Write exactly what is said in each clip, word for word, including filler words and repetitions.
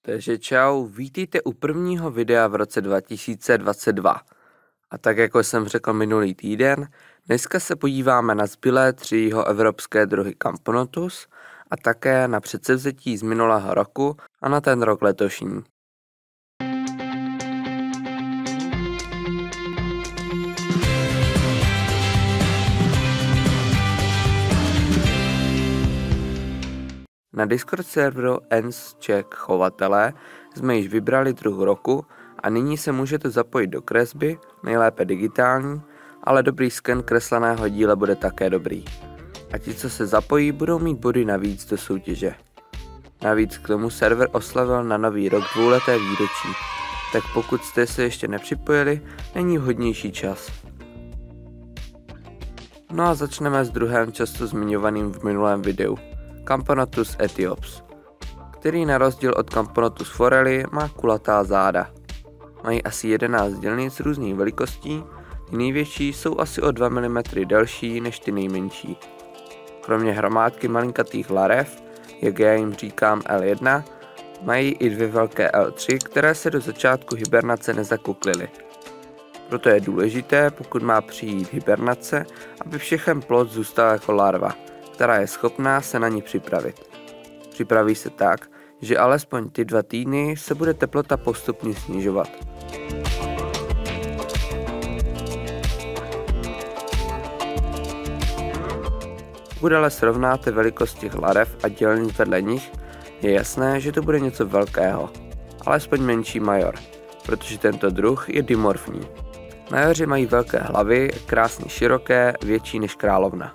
Takže čau, vítejte u prvního videa v roce dva tisíce dvacet dva. A tak jako jsem řekl minulý týden, dneska se podíváme na zbylé tři jihoevropské druhy Camponotus a také na předsevzetí z minulého roku a na ten rok letošní. Na Discord serveru Ants Czech Chovatelé jsme již vybrali druh roku a nyní se můžete zapojit do kresby, nejlépe digitální, ale dobrý sken kresleného díla bude také dobrý. A ti, co se zapojí, budou mít body navíc do soutěže. Navíc k tomu server oslavil na nový rok dvouleté výročí, tak pokud jste se ještě nepřipojili, není vhodnější čas. No a začneme s druhem často zmiňovaným v minulém videu. Camponotus aethiops, který na rozdíl od Camponotus forelli má kulatá záda. Mají asi jedenáct dělnic různých velikostí, ty největší jsou asi o dva milimetry delší než ty nejmenší. Kromě hromádky malinkatých larev, jak já jim říkám L jedna, mají i dvě velké L tři, které se do začátku hibernace nezakuklily. Proto je důležité, pokud má přijít hibernace, aby všechen plod zůstal jako larva, která je schopná se na ní připravit. Připraví se tak, že alespoň ty dva týdny se bude teplota postupně snižovat. Pokud ale srovnáte velikost těch larev a dělnic vedle nich, je jasné, že to bude něco velkého, alespoň menší major, protože tento druh je dimorfní. Majoři mají velké hlavy, krásně široké, větší než královna.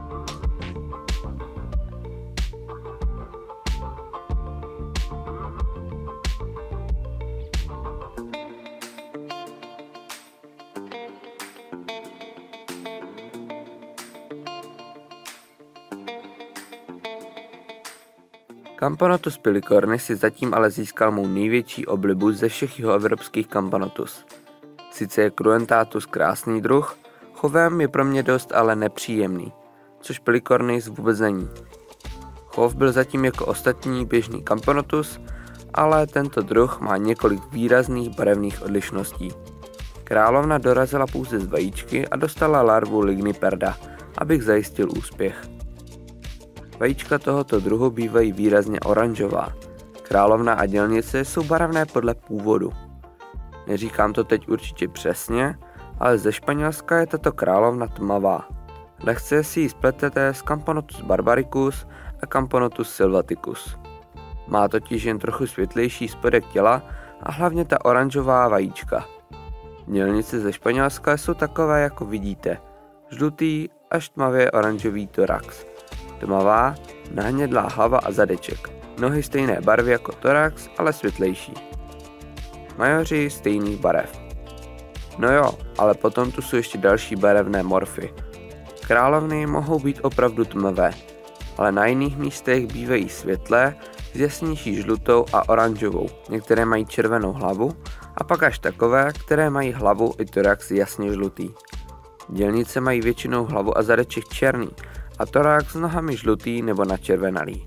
Camponotus pilicornis si zatím ale získal mou největší oblibu ze všech jihoevropských Camponotus. Sice je Cruentatus krásný druh, chovem je pro mě dost ale nepříjemný, což pilicornis vůbec není. Chov byl zatím jako ostatní běžný Camponotus, ale tento druh má několik výrazných barevných odlišností. Královna dorazila pouze z vajíčky a dostala larvu Ligniperda, abych zajistil úspěch. Vajíčka tohoto druhu bývají výrazně oranžová. Královna a dělnice jsou barevné podle původu. Neříkám to teď určitě přesně, ale ze Španělska je tato královna tmavá. Lehce si ji spletete s Camponotus barbaricus a Camponotus sylvaticus. Má totiž jen trochu světlejší spodek těla a hlavně ta oranžová vajíčka. Dělnice ze Španělska jsou takové, jako vidíte. Žlutý až tmavě oranžový thorax. Tmavá, nahnědlá hlava a zadeček. Nohy stejné barvy jako thorax, ale světlejší. Majoři stejných barev. No jo, ale potom tu jsou ještě další barevné morfy. Královny mohou být opravdu tmavé, ale na jiných místech bývají světlé s jasnější žlutou a oranžovou. Některé mají červenou hlavu a pak až takové, které mají hlavu i thorax jasně žlutý. Dělnice mají většinou hlavu a zadeček černý a thorax s nohami žlutý nebo načervenalý.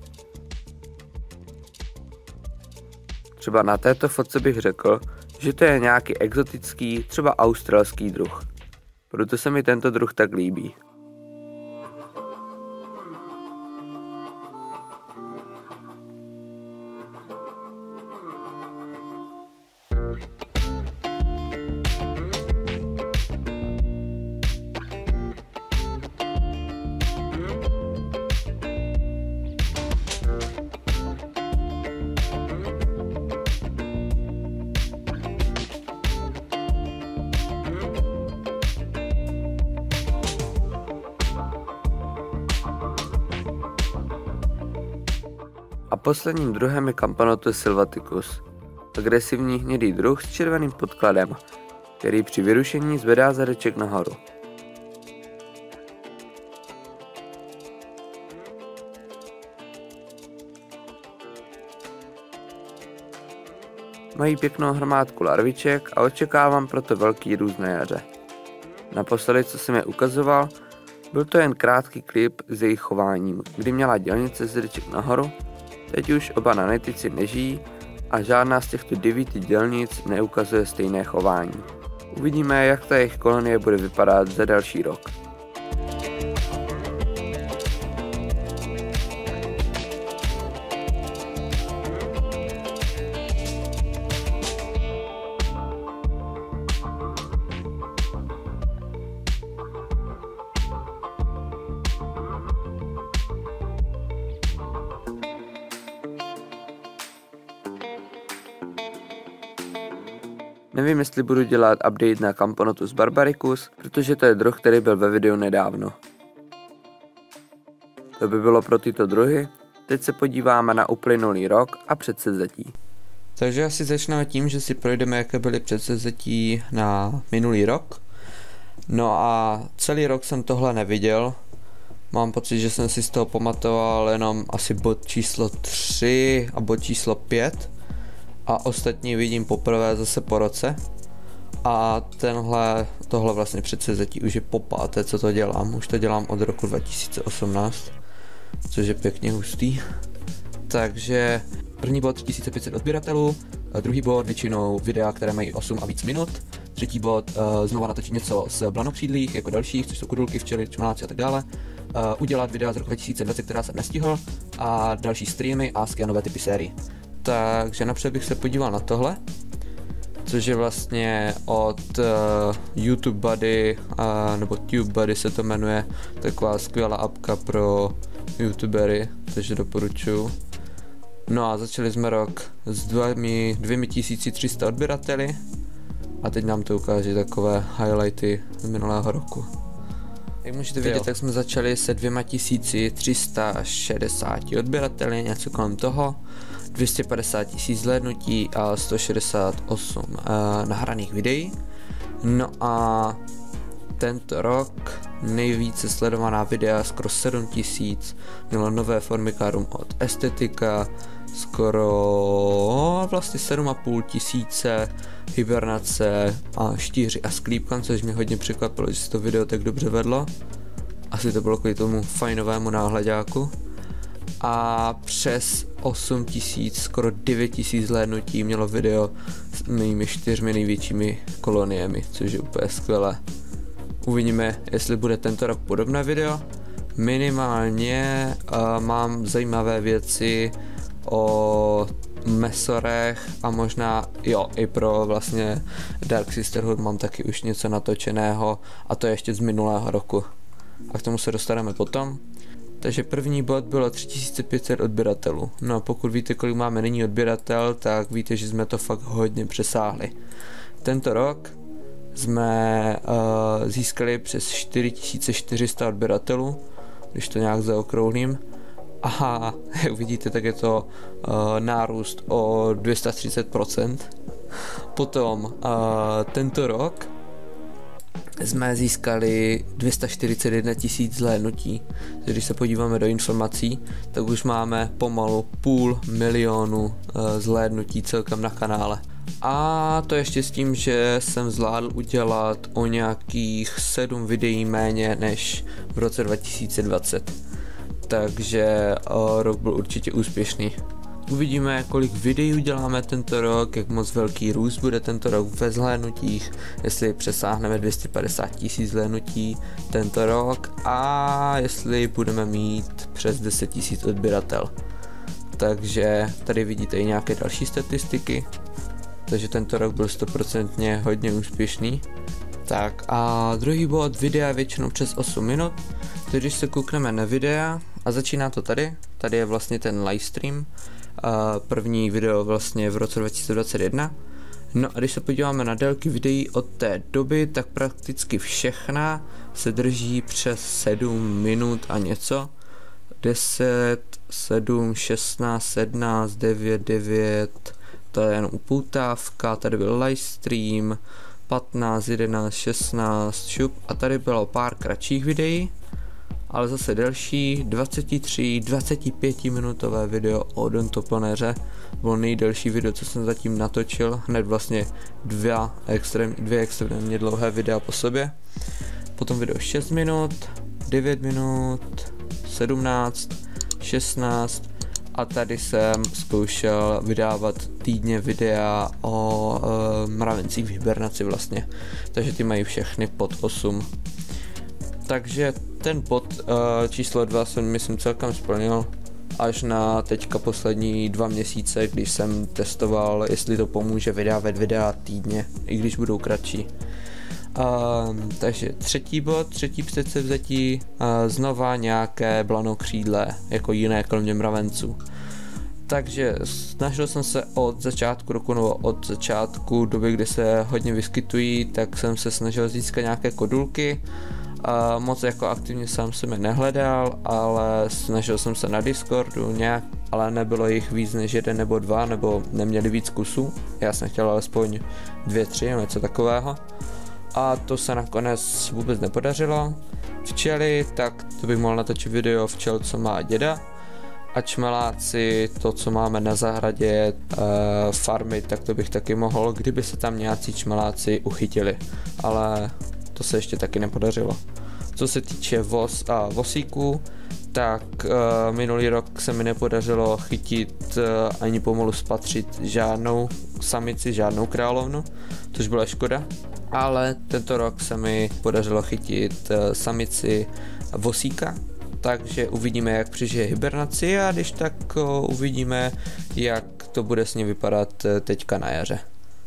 Třeba na této fotce bych řekl, že to je nějaký exotický, třeba australský druh. Proto se mi tento druh tak líbí. A posledním druhem je Camponotus sylvaticus, agresivní hnědý druh s červeným podkladem, který při vyrušení zvedá zadeček nahoru. Mají pěknou hromádku larviček a očekávám proto velký růst na jaře. Naposledy, co jsem je ukazoval, byl to jen krátký klip s jejich chováním, kdy měla dělnice zadeček nahoru. Teď už oba nanetici nežijí a žádná z těchto devíti dělnic neukazuje stejné chování. Uvidíme, jak ta jejich kolonie bude vypadat za další rok. Nevím, jestli budu dělat update na Camponotus barbaricus, protože to je druh, který byl ve videu nedávno. To by bylo pro tyto druhy. Teď se podíváme na uplynulý rok a předsevzetí. Takže asi začneme tím, že si projdeme, jaké byly předsevzetí na minulý rok. No a celý rok jsem tohle neviděl. Mám pocit, že jsem si z toho pamatoval jenom asi bod číslo tři a bod číslo pět. A ostatní vidím poprvé zase po roce. A tenhle, tohle vlastně předsevzetí už je po páté, co to dělám. Už to dělám od roku dva tisíce osmnáct, což je pěkně hustý. Takže první bod tři tisíce pět set odběratelů, druhý bod většinou videa, které mají osm a víc minut, třetí bod uh, znova natočit něco z blanokřídlých, jako dalších, což jsou kudulky, včely, čmeláci a tak dále. Uh, udělat videa z roku dva tisíce dvacet, která jsem nestihl, a další streamy a a nové typy sérií. Takže napřed bych se podíval na tohle, což je vlastně od uh, YouTube Buddy, uh, nebo Tube Buddy se to jmenuje, taková skvělá apka pro youtubery, takže doporučuji. No a začali jsme rok s dvěma tisíci tři sta odběrateli a teď nám to ukáže takové highlighty z minulého roku. Jak můžete vidět, tak jsme začali se dvěma tisíci tři sta šedesáti odběrateli, něco kolem toho. dvě stě padesát tisíc zhlédnutí a sto šedesát osm uh, nahraných videí. No a tento rok nejvíce sledovaná videa, skoro sedm tisíc, mělo nové formikárum od Estetika, skoro vlastně sedm a půl tisíce, hibernace a štíři a sklípkan, což mě hodně překvapilo, že se to video tak dobře vedlo. Asi to bylo kvůli tomu fajnovému náhledáku. A přes osm tisíc, skoro devět tisíc zhlédnutí mělo video s mými čtyřmi největšími koloniemi, což je úplně skvělé. Uvidíme, jestli bude tento rok podobné video. Minimálně uh, mám zajímavé věci o mesorech a možná jo, i pro vlastně Dark Sisterhood mám taky už něco natočeného, a to je ještě z minulého roku. A k tomu se dostaneme potom. Takže první bod bylo tři tisíce pět set odběratelů. No, pokud víte, kolik máme nyní odběratel, tak víte, že jsme to fakt hodně přesáhli. Tento rok jsme uh, získali přes čtyři tisíce čtyři sta odběratelů, když to nějak zaokrouhlím. A jak vidíte, tak je to uh, nárůst o dvě stě třicet procent. Potom uh, tento rok jsme získali dvě stě čtyřicet jedna tisíc zhlédnutí. Když se podíváme do informací, tak už máme pomalu půl milionu uh, zhlédnutí celkem na kanále. A to ještě s tím, že jsem zvládl udělat o nějakých sedm videí méně než v roce dva tisíce dvacet. Takže uh, rok byl určitě úspěšný. Uvidíme, kolik videí uděláme tento rok, jak moc velký růst bude tento rok ve zhlédnutích, jestli přesáhneme dvě stě padesát tisíc zhlédnutí tento rok a jestli budeme mít přes deset tisíc odběratel. Takže tady vidíte i nějaké další statistiky, takže tento rok byl sto procent hodně úspěšný. Tak a druhý bod, videa většinou přes osm minut, takže když se koukneme na videa a začíná to tady, tady je vlastně ten livestream. Uh, první video vlastně v roce dva tisíce dvacet jedna. No a když se podíváme na délky videí od té doby, tak prakticky všechna se drží přes sedm minut a něco. deset, sedm, šestnáct, sedmnáct, devět, devět, to je jenom upoutávka, tady byl livestream, patnáct, jedenáct, šestnáct, šup, a tady bylo pár kratších videí, ale zase delší, dvacet tři, dvacet pět minutové video o odontoplanéře, bylo nejdelší video, co jsem zatím natočil, hned vlastně dvě, extrém, dvě extrémně dlouhé videa po sobě. Potom video šest minut, devět minut, sedmnáct, šestnáct a tady jsem zkoušel vydávat týdně videa o e, mravencích v hibernaci vlastně, takže ty mají všechny pod osm. Takže ten bod e, číslo dva jsem myslím celkem splnil, až na teďka poslední dva měsíce, když jsem testoval, jestli to pomůže vydávat videa týdně, i když budou kratší. Um, takže třetí bod, třetí předsevzetí, uh, znova nějaké blanokřídlé, jako jiné kromě mravenců. Takže snažil jsem se od začátku roku, nebo od začátku doby, kdy se hodně vyskytují, tak jsem se snažil získat nějaké kodulky. Uh, moc jako aktivně sám jsem je nehledal, ale snažil jsem se na Discordu nějak, ale nebylo jich víc než jeden nebo dva, nebo neměli víc kusů. Já jsem chtěl alespoň dvě, tři, nebo něco takového. A to se nakonec vůbec nepodařilo. Včely, tak to bych mohl natočit video včel, co má děda. A čmeláci, to co máme na zahradě, e, farmy, tak to bych taky mohl, kdyby se tam nějací čmeláci uchytili. Ale to se ještě taky nepodařilo. Co se týče voz a vosíků, tak e, minulý rok se mi nepodařilo chytit e, ani pomalu spatřit žádnou samici, žádnou královnu, což byla škoda. Ale tento rok se mi podařilo chytit e, samici vosíka, takže uvidíme, jak přežije hibernaci a když tak o, uvidíme, jak to bude s ní vypadat e, teďka na jaře.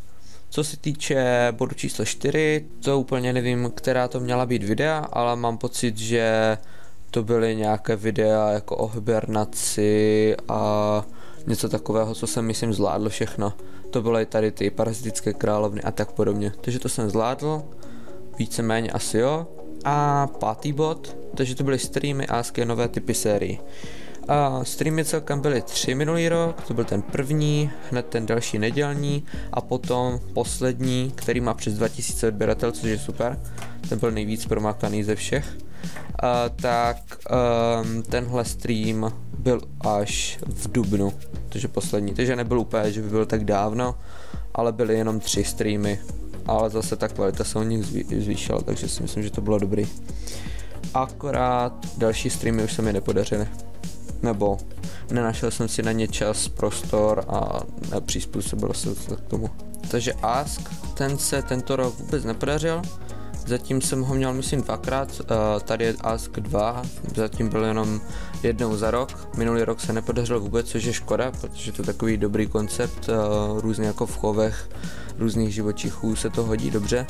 Co se týče bodu číslo čtyři, to úplně nevím, která to měla být videa, ale mám pocit, že to byly nějaké videa jako o hibernaci a něco takového, co jsem myslím zvládl všechno. To byly tady ty parazitické královny a tak podobně. Takže to jsem zvládl, víceméně asi jo. A pátý bod, takže to byly streamy, asky a nové typy sérií. A streamy celkem byly tři minulý rok, to byl ten první, hned ten další nedělní a potom poslední, který má přes dva tisíce odběratel, což je super, ten byl nejvíc promakaný ze všech. A, tak um, tenhle stream byl až v dubnu, takže poslední, takže nebyl úplně, že by byl tak dávno, ale byly jenom tři streamy, ale zase ta kvalita se o nich zvýšila, takže si myslím, že to bylo dobrý. Akorát další streamy už se mi nepodařily. Nebo nenašel jsem si na ně čas, prostor a nepřizpůsobil se k tomu. Takže Ask, ten se tento rok vůbec nepodařil. Zatím jsem ho měl myslím dvakrát, tady je Ask dva, zatím byl jenom jednou za rok. Minulý rok se nepodařilo vůbec, což je škoda, protože to je takový dobrý koncept, různě jako v chovech různých živočichů se to hodí dobře.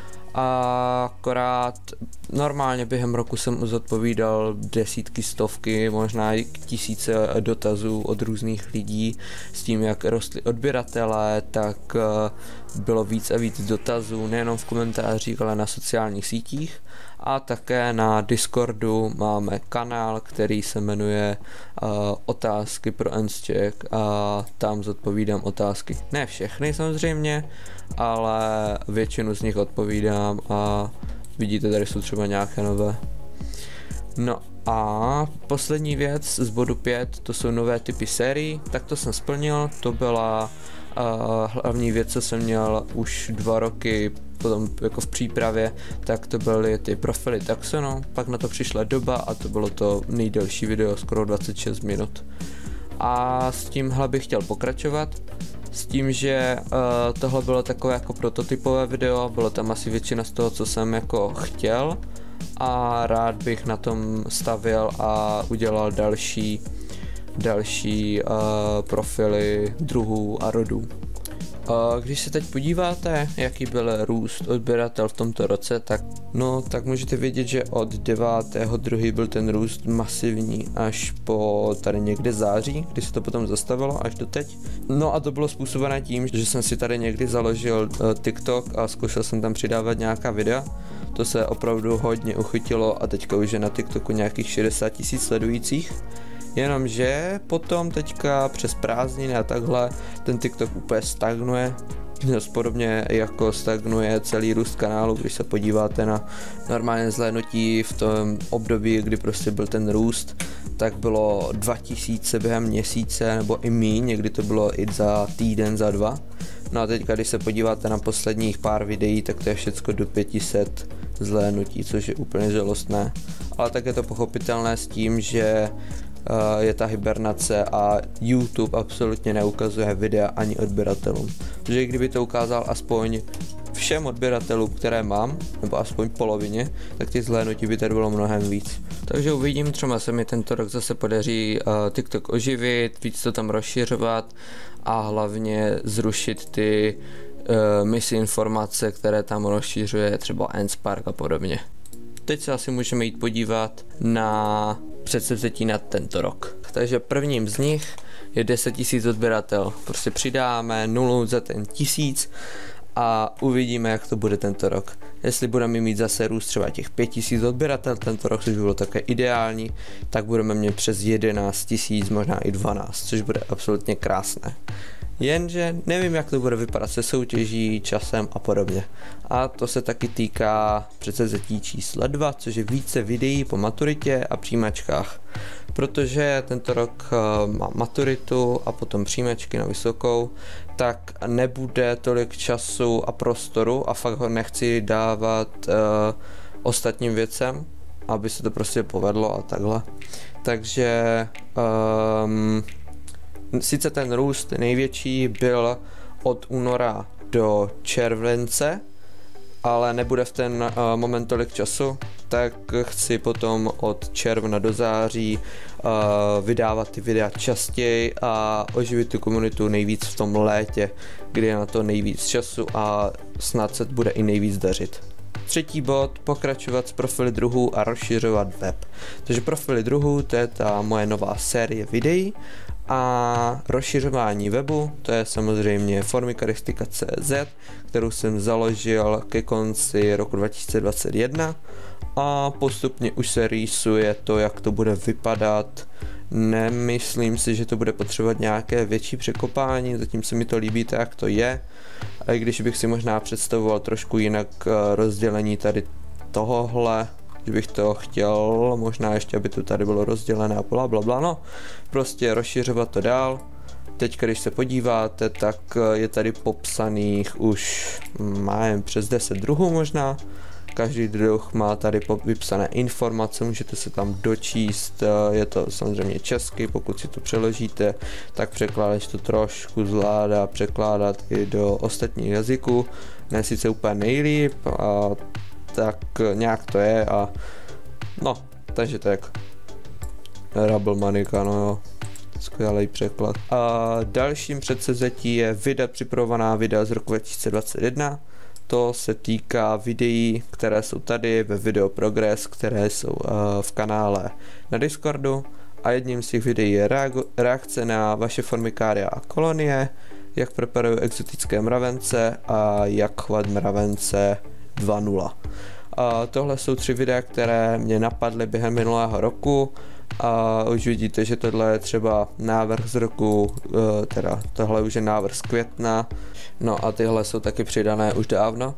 A akorát normálně během roku jsem zodpovídal desítky, stovky, možná i tisíce dotazů od různých lidí s tím, jak rostly odběratelé, tak bylo víc a víc dotazů, nejenom v komentářích, ale na sociálních sítích. A také na Discordu máme kanál, který se jmenuje uh, Otázky pro Ensček a tam zodpovídám otázky. Ne všechny samozřejmě, ale většinu z nich odpovídám a vidíte, tady jsou třeba nějaké nové. No a poslední věc z bodu pět, to jsou nové typy sérií, tak to jsem splnil, to byla uh, hlavní věc, co jsem měl už dva roky potom jako v přípravě, tak to byly ty profily taxonu, pak na to přišla doba a to bylo to nejdelší video, skoro dvacet šest minut. A s tímhle bych chtěl pokračovat, s tím, že uh, tohle bylo takové jako prototypové video, bylo tam asi většina z toho, co jsem jako chtěl a rád bych na tom stavěl a udělal další, další uh, profily druhů a rodů. Když se teď podíváte, jaký byl růst odběratel v tomto roce, tak no, tak můžete vědět, že od devátého druhého byl ten růst masivní až po tady někde září, kdy se to potom zastavilo až do teď. No a to bylo způsobené tím, že jsem si tady někdy založil uh, TikTok a zkoušel jsem tam přidávat nějaká videa. To se opravdu hodně uchytilo a teďka už je na TikToku nějakých šedesát tisíc sledujících. Jenomže potom teďka přes prázdniny a takhle ten TikTok úplně stagnuje. Podobně jako stagnuje celý růst kanálu, když se podíváte na normálně zhlédnutí v tom období, kdy prostě byl ten růst, tak bylo dva tisíce během měsíce nebo i míň, někdy to bylo i za týden, za dva. No a teďka, když se podíváte na posledních pár videí, tak to je všecko do pět set zhlédnutí, což je úplně žalostné. Ale tak je to pochopitelné s tím, že je ta hibernace a YouTube absolutně neukazuje videa ani odběratelům. Protože kdyby to ukázal aspoň všem odběratelům, které mám, nebo aspoň polovině, tak ty zhlédnutí by tady bylo mnohem víc. Takže uvidím, třeba se mi tento rok zase podaří uh, TikTok oživit, víc to tam rozšiřovat a hlavně zrušit ty uh, misinformace, které tam rozšiřuje třeba Enspark a podobně. Teď se asi můžeme jít podívat na předsevzetí na tento rok. Takže prvním z nich je deset tisíc odběratel. Prostě přidáme nulu za ten tisíc a uvidíme, jak to bude tento rok. Jestli budeme mít zase růst třeba těch pět tisíc odběratel tento rok, což by bylo také ideální, tak budeme mít přes jedenáct tisíc, možná i dvanáct, což bude absolutně krásné. Jenže nevím, jak to bude vypadat se soutěží, časem a podobně. A to se taky týká předsevzetí číslo dva, což je více videí po maturitě a přijímačkách. Protože tento rok uh, mám maturitu a potom přijímačky na vysokou, tak nebude tolik času a prostoru a fakt ho nechci dávat uh, ostatním věcem, aby se to prostě povedlo a takhle. Takže um, sice ten růst největší byl od února do července, ale nebude v ten uh, moment tolik času, tak chci potom od června do září uh, vydávat ty videa častěji a oživit tu komunitu nejvíc v tom létě, kdy je na to nejvíc času a snad se bude i nejvíc dařit. Třetí bod, pokračovat s profily druhů a rozšiřovat web. Takže profily druhů, to je ta moje nová série videí a rozšiřování webu, to je samozřejmě formikaristika tečka cé zet, kterou jsem založil ke konci roku dva tisíce dvacet jedna a postupně už se rýsuje to, jak to bude vypadat. Nemyslím si, že to bude potřebovat nějaké větší překopání, zatím se mi to líbí tak, jak to je. A i když bych si možná představoval trošku jinak rozdělení tady tohohle, že bych to chtěl, možná ještě, aby to tady bylo rozdělené a bla bla bla, no. Prostě rozšiřovat to dál. Teď, když se podíváte, tak je tady popsaných už, mám přes deset druhů možná. Každý druh má tady vypsané informace, můžete se tam dočíst, je to samozřejmě česky, pokud si to přeložíte, tak překládač to trošku zvládá překládat i do ostatních jazyků, ne sice úplně nejlíp, a tak nějak to je a no, takže tak. Rebel Manika, no jo, skvělý překlad. A dalším předsevzetí je videa, připravovaná videa z roku dva tisíce dvacet jedna. To se týká videí, které jsou tady ve Video Progress, které jsou uh, v kanále na Discordu a jedním z těch videí je reakce na vaše formikária a kolonie, jak preparuju exotické mravence a jak chovat mravence dva nula. Uh, tohle jsou tři videa, které mě napadly během minulého roku a už vidíte, že tohle je třeba návrh z roku, uh, teda tohle už je návrh z května, no a tyhle jsou taky přidané už dávno.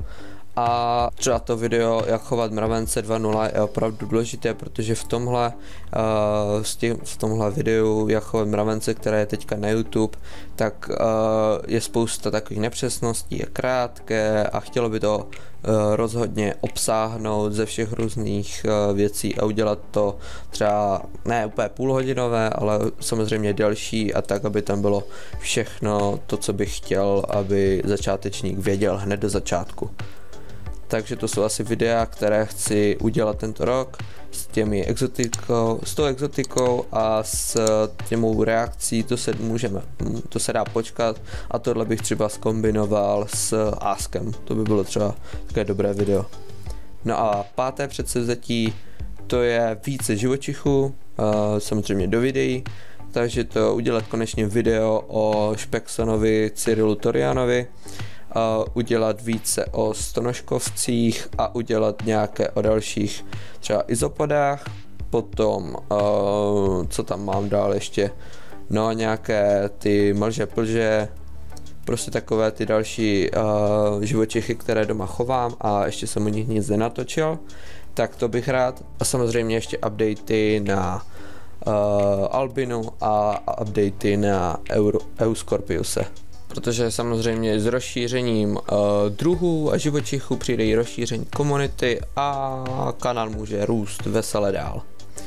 A třeba to video, jak chovat mravence dva nula, je opravdu důležité, protože v tomhle, uh, tím, v tomhle videu, jak chovat mravence, které je teďka na YouTube, tak uh, je spousta takových nepřesností, je krátké a chtělo by to uh, rozhodně obsáhnout ze všech různých uh, věcí a udělat to třeba ne úplně půlhodinové, ale samozřejmě delší a tak, aby tam bylo všechno to, co bych chtěl, aby začátečník věděl hned do začátku. Takže to jsou asi videa, které chci udělat tento rok s těmi exotikou, s tou exotikou a s těmou reakcí, to se můžeme, to se dá počkat a tohle bych třeba zkombinoval s Askem, to by bylo třeba také dobré video. No a páté předsevzetí, to je více živočichů, samozřejmě do videí, takže to udělat konečně video o Špeksonovi Cyrilu Torianovi, Uh, udělat více o stonožkovcích a udělat nějaké o dalších třeba izopodách, potom uh, co tam mám dál ještě, no nějaké ty mlže plže, prostě takové ty další uh, živočichy, které doma chovám a ještě jsem u nich nic nenatočil, tak to bych rád a samozřejmě ještě updaty na uh, Albinu a updaty na Euro, Euscorpiuse. Protože samozřejmě s rozšířením uh, druhů a živočichů přijde i rozšíření komunity a kanál může růst vesele dál.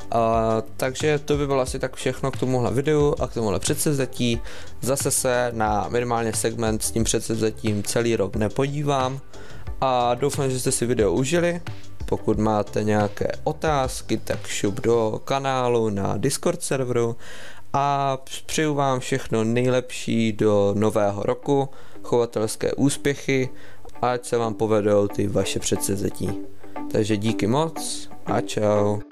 Uh, takže to by bylo asi tak všechno k tomuhle videu a k tomuhle předsevzetí. Zase se na minimálně segment s tím předsevzetím celý rok nepodívám a doufám, že jste si video užili. Pokud máte nějaké otázky, tak šup do kanálu na Discord serveru a přeju vám všechno nejlepší do nového roku, chovatelské úspěchy, ať se vám povedou ty vaše předsevzetí. Takže díky moc a čau.